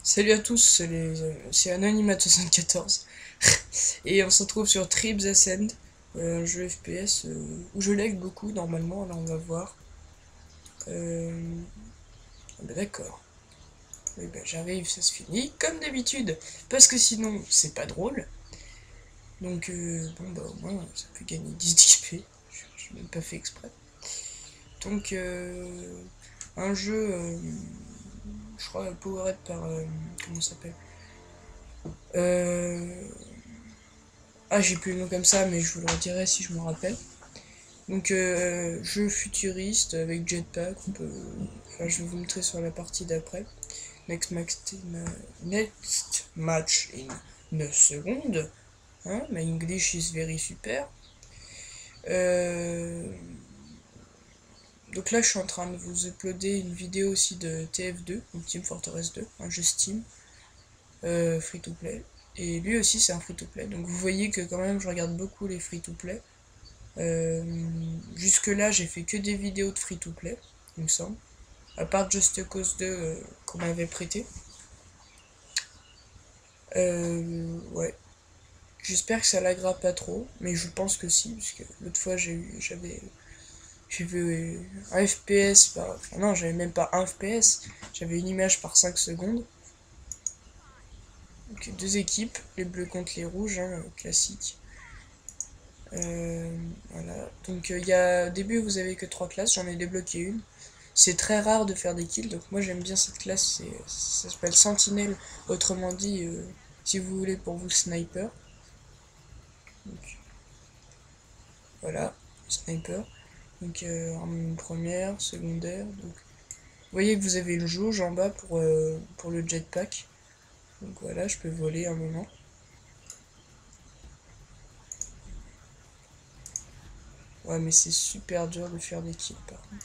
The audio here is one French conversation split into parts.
Salut à tous, c'est Anonymat74 et on se retrouve sur Tribes Ascend, un jeu FPS où je lag beaucoup normalement, là on va voir. Euh, d'accord, oui, ben, j'arrive, ça se finit comme d'habitude, parce que sinon c'est pas drôle. Donc bon bah au moins ça peut gagner 10 d'XP, je n'ai même pas fait exprès. Donc un jeu, je crois powered par, comment ça s'appelle euh, Ah, j'ai plus le nom comme ça, mais je vous le redirai si je me rappelle. Donc, jeu futuriste avec jetpack. Enfin, je vais vous montrer sur la partie d'après. Next match in 9 secondes. Hein, my English is very super. Euh, donc là, je suis en train de vous uploader une vidéo aussi de TF2, donc Team Fortress 2, un jeu Steam, free to play. Et lui aussi, c'est un free to play. Donc vous voyez que quand même, je regarde beaucoup les free to play. Jusque là, j'ai fait que des vidéos de free-to-play, il me semble. À part Just Cause 2 qu'on m'avait prêté. Ouais. J'espère que ça laggera pas trop, mais je pense que si, parce que l'autre fois j'ai vu un FPS par. Enfin, non, j'avais même pas un FPS, j'avais une image par 5 secondes. Donc deux équipes, les bleus contre les rouges, hein, classique. Voilà. Donc au début vous avez que 3 classes, j'en ai débloqué une. C'est très rare de faire des kills, donc moi j'aime bien cette classe, ça s'appelle Sentinelle, autrement dit, si vous voulez pour vous sniper. Donc, voilà, sniper. Donc en première, secondaire. Donc, vous voyez que vous avez une jauge en bas pour le jetpack. Donc voilà, je peux voler un moment. Ouais, mais c'est super dur de faire des kills par contre.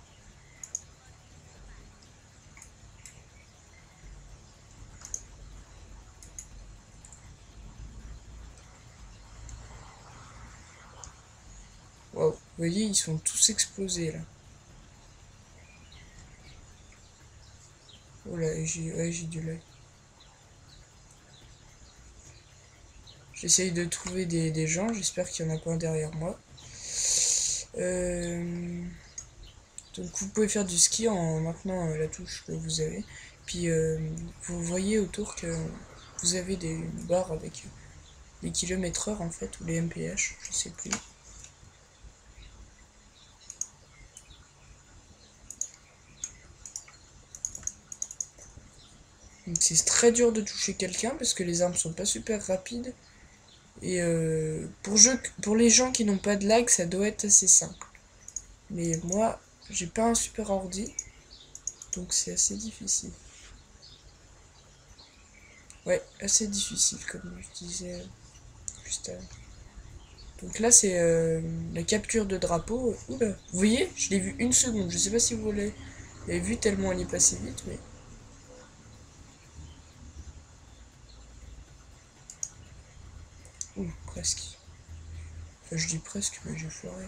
Waouh, vous voyez, ils sont tous explosés là. Oh là, j'ai du lag. J'essaye de trouver des gens, j'espère qu'il y en a pas un derrière moi. Euh, donc vous pouvez faire du ski en maintenant la touche que vous avez. Puis vous voyez autour que vous avez des barres avec les kilomètres heure en fait, ou les MPH, je sais plus. Donc c'est très dur de toucher quelqu'un parce que les armes sont pas super rapides. Et pour les gens qui n'ont pas de lag, ça doit être assez simple. Mais moi, j'ai pas un super ordi, donc c'est assez difficile. Ouais, assez difficile comme je disais juste avant. Donc là, c'est la capture de drapeau. Oula, vous voyez, je l'ai vu une seconde. Je sais pas si vous l'avez vu tellement elle est passée vite, mais. Ouh, presque. Enfin, je dis presque, mais j'ai foiré.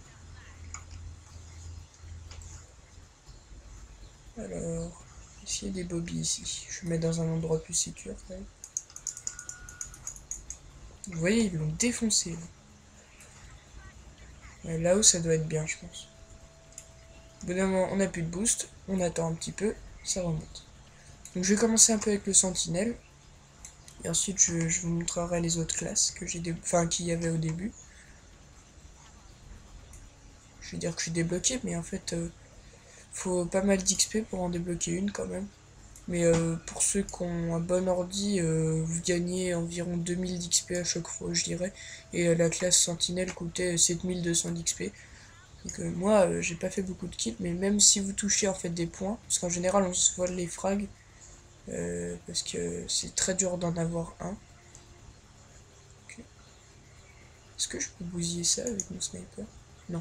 Alors, est-ce qu'il y a des bobbies ici? Je vais mettre dans un endroit plus sécur quand même. Vous voyez, ils l'ont défoncé. Là. Ouais, là-haut, ça doit être bien, je pense. Au bout d'un moment, on n'a plus de boost. On attend un petit peu, ça remonte. Donc je vais commencer un peu avec le sentinelle. Et ensuite, je vous montrerai les autres classes que enfin, qu'il y avait au début. Je vais dire que je suis débloqué, mais en fait, faut pas mal d'XP pour en débloquer une quand même. Mais pour ceux qui ont un bon ordi, vous gagnez environ 2000 d'XP à chaque fois, je dirais. Et la classe Sentinelle coûtait 7200 d'XP. Donc moi, j'ai pas fait beaucoup de kills, mais même si vous touchez en fait des points, parce qu'en général on se vole les frags, parce que c'est très dur d'en avoir un. Okay. Est-ce que je peux bousiller ça avec mon sniper? Non.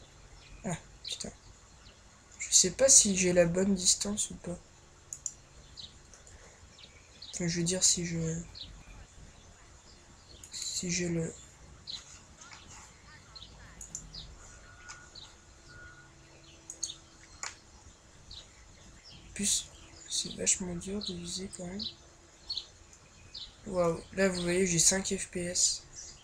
Ah, putain. Je sais pas si j'ai la bonne distance ou pas. Enfin, je veux dire si je le... Plus, c'est vachement dur de viser quand même. Waouh, là vous voyez j'ai 5 FPS.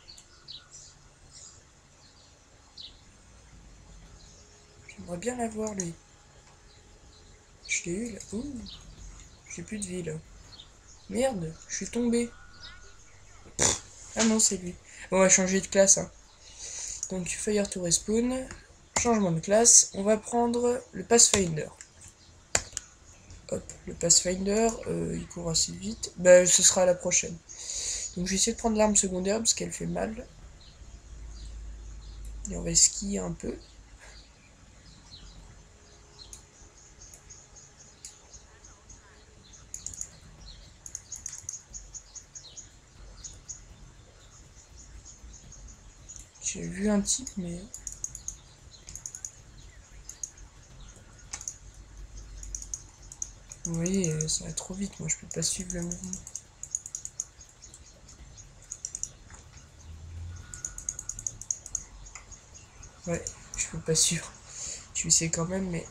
J'aimerais bien l'avoir lui. Je l'ai eu là. Ouh, j'ai plus de vie là. Merde, je suis tombé. Ah non, c'est lui. Bon, on va changer de classe. Hein. Donc, Fire to Respawn. Changement de classe. On va prendre le Pathfinder. Hop, le Pathfinder, il court assez vite. Bah, ce sera à la prochaine. Donc, je vais essayer de prendre l'arme secondaire parce qu'elle fait mal. Et on va skier un peu. J'ai vu un type, mais... Vous voyez, ça va trop vite. Moi, je peux pas suivre le mouvement. Ouais, je peux pas suivre. Je sais quand même, mais...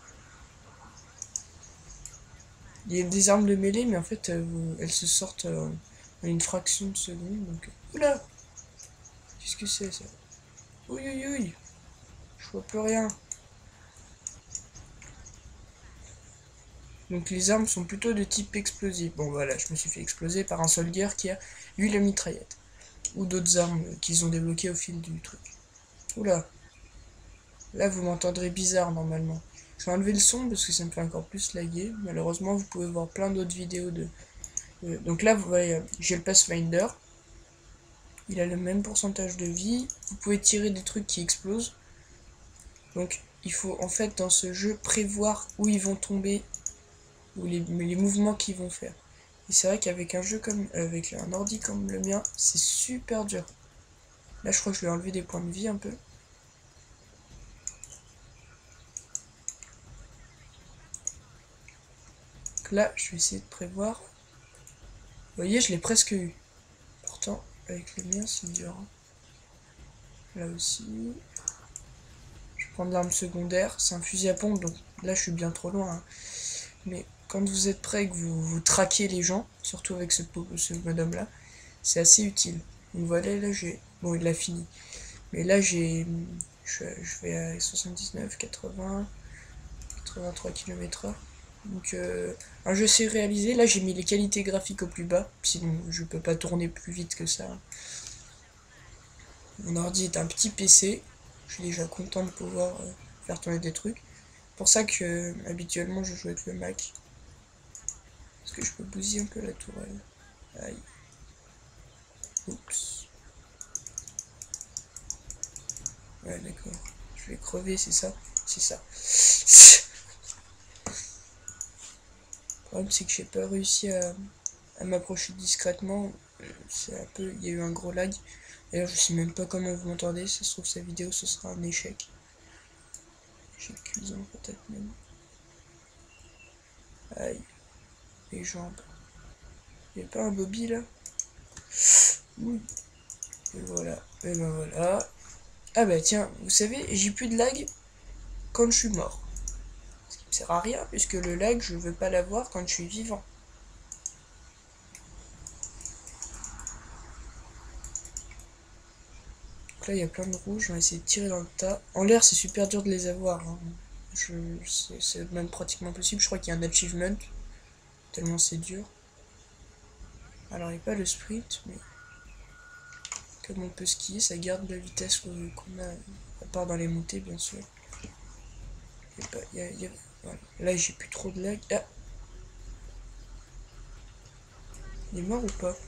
Il y a des armes de mêlée, mais en fait, elles se sortent en une fraction de seconde. Donc... Oula! Qu'est-ce que c'est, ça? Oui, oui, oui! Je vois plus rien. Donc les armes sont plutôt de type explosif. Bon voilà, je me suis fait exploser par un soldier qui a, lui, la mitraillette. Ou d'autres armes qu'ils ont débloquées au fil du truc. Oula. Là, vous m'entendrez bizarre, normalement. Je vais enlever le son parce que ça me fait encore plus laguer. Malheureusement, vous pouvez voir plein d'autres vidéos de... donc là, vous voyez, j'ai le Pathfinder. Il a le même pourcentage de vie. Vous pouvez tirer des trucs qui explosent. Donc, il faut, en fait, dans ce jeu, prévoir où ils vont tomber ou les mouvements qu'ils vont faire. Et c'est vrai qu'avec un jeu comme avec un ordi comme le mien, c'est super dur. Là, je crois que je vais enlever des points de vie un peu. Donc là, je vais essayer de prévoir. Vous voyez, je l'ai presque eu. Pourtant, avec le mien, c'est dur. Hein. Là aussi. Je vais prendre l'arme secondaire. C'est un fusil à pompe, donc là, je suis bien trop loin. Hein. Mais quand vous êtes prêt et que vous traquez les gens, surtout avec ce madame-là, c'est assez utile. Donc voilà, là, j'ai... Bon, il l'a fini. Mais là, j'ai... Je vais à 79, 80, 83 km/h. Donc, un jeu c'est réalisé. Là, j'ai mis les qualités graphiques au plus bas. Sinon, je peux pas tourner plus vite que ça. Mon ordi est un petit PC. Je suis déjà content de pouvoir faire tourner des trucs. C'est pour ça que, habituellement, je joue avec le Mac. Parce que je peux bousiller un peu la tourelle. Aïe. Oups. Ouais, d'accord. Je vais crever, c'est ça? C'est ça. Le problème, c'est que j'ai pas réussi à m'approcher discrètement. C'est un peu... Il y a eu un gros lag. D'ailleurs, je sais même pas comment vous m'entendez. Ça se trouve, cette vidéo, ce sera un échec. Échec cuisant, peut-être même. Aïe. Les jambes. Il n'y a pas un Bobby, là? Oui. Et voilà. Et ben voilà. Ah bah tiens, vous savez, j'ai plus de lag quand je suis mort. Ce qui me sert à rien, puisque le lag, je veux pas l'avoir quand je suis vivant. Donc là, il y a plein de rouges, on va essayer de tirer dans le tas. En l'air, c'est super dur de les avoir. Hein. C'est même pratiquement impossible. Je crois qu'il y a un achievement, tellement c'est dur. Alors, il n'y a pas le sprint, mais comme on peut skier, ça garde la vitesse qu'on a, à part dans les montées, bien sûr. Voilà. Là, j'ai plus trop de lag. Ah, il est mort ou pas?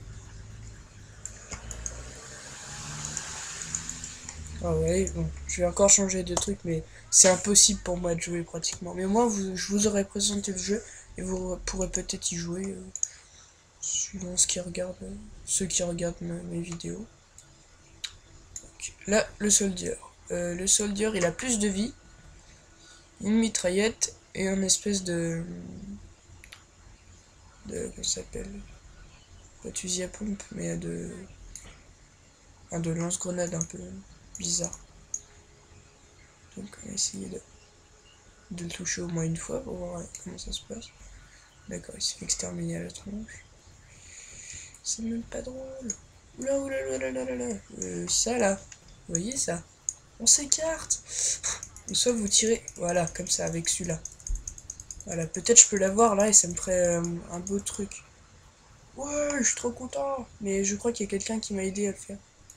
Ah ouais, bon, je vais encore changer de truc, mais c'est impossible pour moi de jouer pratiquement. Mais moi, je vous aurais présenté le jeu, et vous pourrez peut-être y jouer, suivant ceux qui regardent mes vidéos. Donc, là, le soldier. Le soldier, il a plus de vie, une mitraillette, et une espèce de comment ça s'appelle, pas de fusil à pompe, mais de lance-grenade un peu bizarre. Donc on va essayer de le toucher au moins une fois pour voir comment ça se passe. D'accord, il s'est fait exterminer à la tronche. C'est même pas drôle. Oula oula oula oula oula. Ça là, vous voyez ça? On s'écarte. Soit vous tirez, voilà, comme ça, avec celui-là. Voilà, peut-être je peux l'avoir là et ça me ferait un beau truc. Ouais, je suis trop content. Mais je crois qu'il y a quelqu'un qui m'a aidé à le faire.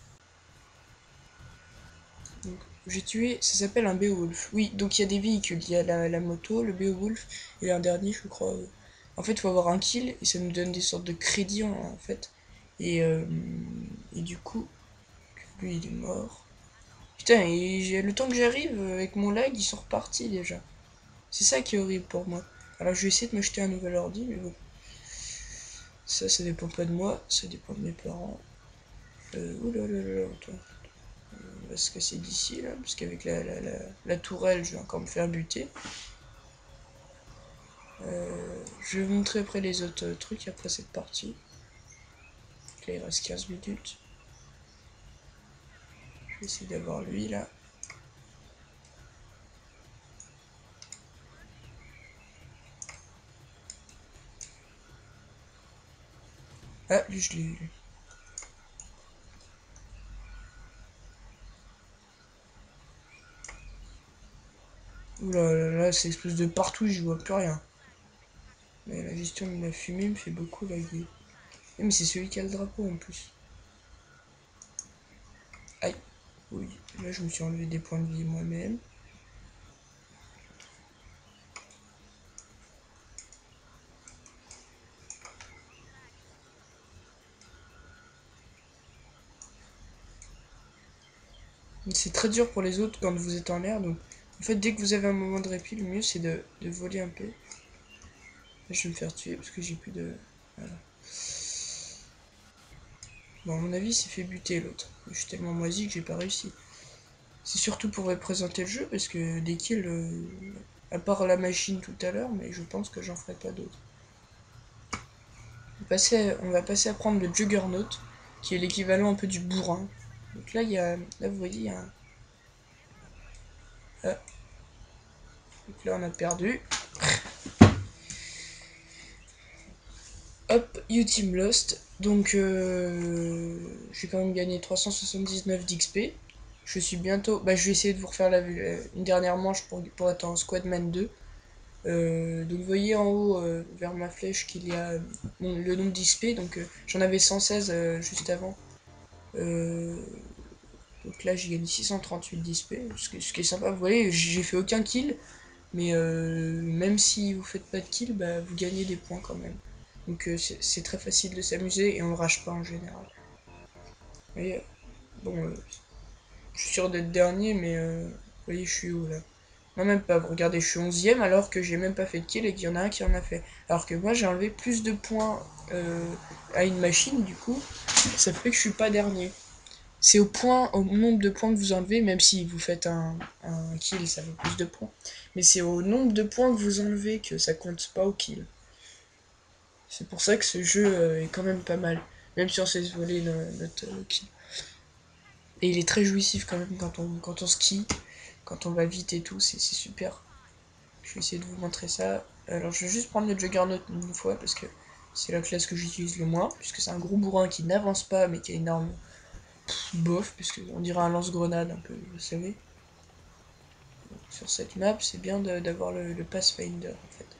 Donc, j'ai tué, ça s'appelle un Beowulf. Oui, donc il y a des véhicules. Il y a la moto, le Beowulf et un dernier, je crois. En fait, il faut avoir un kill et ça nous donne des sortes de crédits en fait. Et du coup, lui il est mort. Putain, et le temps que j'arrive avec mon lag, ils sont repartis déjà. C'est ça qui est horrible pour moi. Alors je vais essayer de m'acheter un nouvel ordi, mais bon. Ça dépend pas de moi, ça dépend de mes parents. Oulala, attends. On va se casser d'ici là, parce qu'avec la tourelle, je vais encore me faire buter. Je vais vous montrer après les autres trucs après cette partie. Là, il reste 15 minutes. Je vais essayer d'avoir lui là. Ah, lui je l'ai eu. Oulala, ça explose de partout, je vois plus rien. Mais la gestion de la fumée me fait beaucoup laguer. Mais c'est celui qui a le drapeau en plus. Aïe. Oui, là je me suis enlevé des points de vie moi-même. C'est très dur pour les autres quand vous êtes en l'air, donc en fait dès que vous avez un moment de répit, le mieux c'est de voler un peu. Là, je vais me faire tuer parce que j'ai plus de... Voilà. Bon, à mon avis, il s'est fait buter l'autre. Je suis tellement moisi que j'ai pas réussi. C'est surtout pour représenter le jeu, parce que des kills, à part la machine tout à l'heure, mais je pense que j'en ferai pas d'autres. On va passer à prendre le Juggernaut, qui est l'équivalent un peu du bourrin. Donc là, là vous voyez, il y a un... Ah. Donc là, on a perdu. Hop, U-Team Lost. Donc, j'ai quand même gagné 379 d'XP. Je suis bientôt... Bah, je vais essayer de vous refaire une dernière manche pour être en Squadman 2. Donc, vous voyez en haut, vers ma flèche, qu'il y a le nombre d'XP. Donc, j'en avais 116 juste avant. Donc là, j'ai gagné 638 d'XP. Ce qui est sympa. Vous voyez, j'ai fait aucun kill. Mais même si vous faites pas de kill, bah, vous gagnez des points quand même. Donc c'est très facile de s'amuser et on rage pas en général. Et bon, je suis sûr d'être dernier, mais vous voyez, je suis où là? Non, même pas. Regardez, je suis 11ème alors que j'ai même pas fait de kill et qu'il y en a un qui en a fait. Alors que moi, j'ai enlevé plus de points à une machine, du coup, ça fait que je suis pas dernier. C'est au nombre de points que vous enlevez, même si vous faites un kill, ça fait plus de points. Mais c'est au nombre de points que vous enlevez que ça compte pas au kill. C'est pour ça que ce jeu est quand même pas mal, même si on s'est volé notre kill. Et il est très jouissif quand même quand on skie, quand on va vite et tout, c'est super. Je vais essayer de vous montrer ça. Alors je vais juste prendre le Juggernaut une fois parce que c'est la classe que j'utilise le moins, puisque c'est un gros bourrin qui n'avance pas mais qui a une arme bof, puisque on dirait un lance-grenade un peu, vous savez. Sur cette map, c'est bien d'avoir le Pathfinder en fait.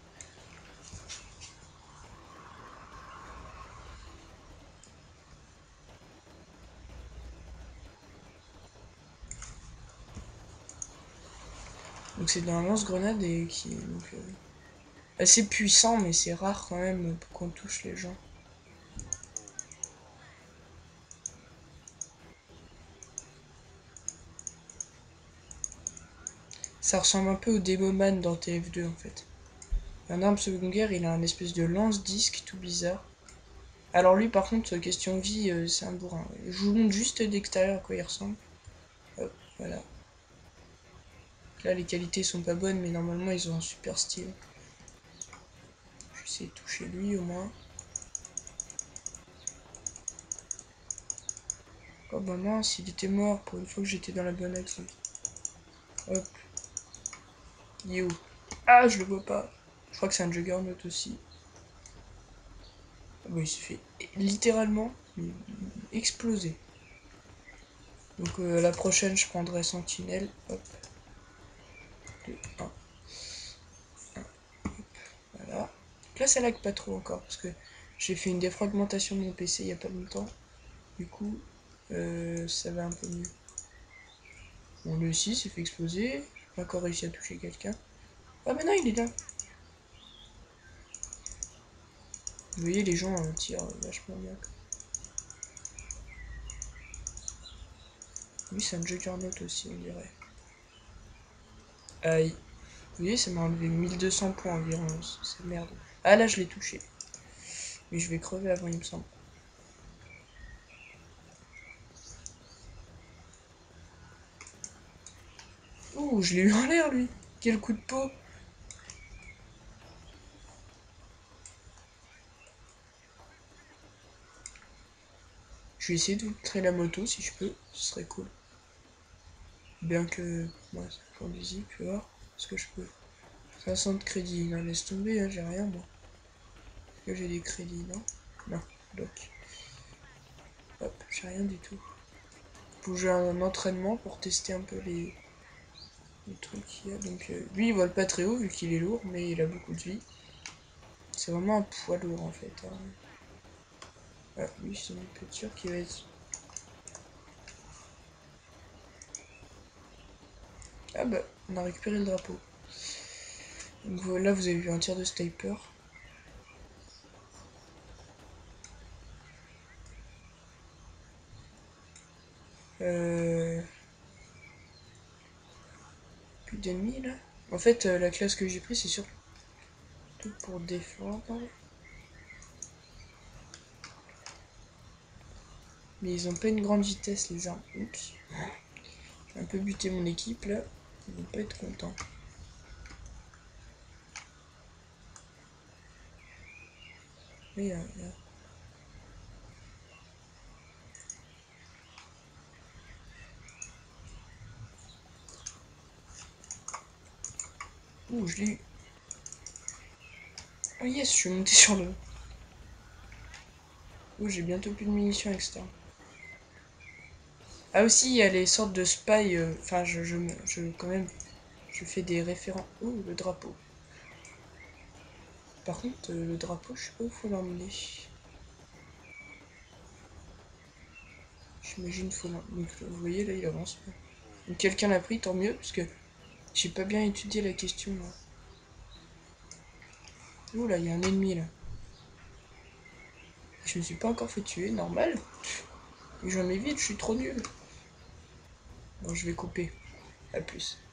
Donc c'est un lance-grenade et qui est donc, assez puissant, mais c'est rare quand même pour qu'on touche les gens. Ça ressemble un peu au Demoman dans TF2 en fait. Un arme secondaire, il a un espèce de lance-disque tout bizarre. Alors lui par contre, question vie, c'est un bourrin. Je vous montre juste d'extérieur à quoi il ressemble. Hop, voilà. Là les qualités sont pas bonnes, mais normalement ils ont un super style. Je vais essayer de toucher lui au moins. Oh bah mince, il était mort pour une fois que j'étais dans la bonne action. Hop. Il est où? Ah, je le vois pas. Je crois que c'est un Juggernaut aussi. Ah bah il s'est fait littéralement exploser. Donc la prochaine, je prendrai Sentinelle. Hop. 2, 1. Voilà. Donc là, ça lag pas trop encore parce que j'ai fait une défragmentation de mon PC il y a pas longtemps. Du coup, ça va un peu mieux. Bon, lui aussi s'est fait exploser. J'ai pas encore réussi à toucher quelqu'un. Ah, mais non, il est là. Vous voyez, les gens tirent vachement bien. Lui, c'est un Juggernaut aussi, on dirait. Aïe. Vous voyez, ça m'a enlevé 1200 points environ. C'est merde. Ah, là, je l'ai touché. Mais je vais crever avant, il me semble. Ouh, je l'ai eu en l'air, lui. Quel coup de peau. Je vais essayer de créer la moto si je peux. Ce serait cool. Bien que moi, c'est toujours visible, tu vois. Ce que je peux. 500 de crédits. Non, laisse tomber, hein, j'ai rien, moi. Est-ce que j'ai des crédits, non? Non, bloc. Hop, j'ai rien du tout. Faut que j'ai un entraînement pour tester un peu les trucs qu'il y a. Donc, lui, il vole pas très haut vu qu'il est lourd, mais il a beaucoup de vie. C'est vraiment un poids lourd en fait. Hein. Ah, lui, c'est une peinture qui va être. Ah bah, on a récupéré le drapeau. Donc voilà, vous avez vu un tir de sniper. Euh... Plus d'ennemis là. En fait, la classe que j'ai pris, c'est surtout pour défendre. Mais ils ont pas une grande vitesse, les armes. Oups. J'ai un peu buté mon équipe là. Ils vont pas être contents. Mais ouh, je l'ai eu. Oh yes, je suis monté sur le. Ouh, j'ai bientôt plus de munitions externes. Ah aussi, il y a les sortes de spy. Enfin, quand même, je fais des référents. Ouh, le drapeau. Par contre, le drapeau, je sais pas où faut l'emmener. J'imagine faut l'emmener. Donc, vous voyez, là, il avance pas. Donc, quelqu'un l'a pris, tant mieux, parce que j'ai pas bien étudié la question, là. Ouh, là, il y a un ennemi, là. Je me suis pas encore fait tuer, normal. Et j'en ai vite, je suis trop nul. Bon, je vais couper. À plus.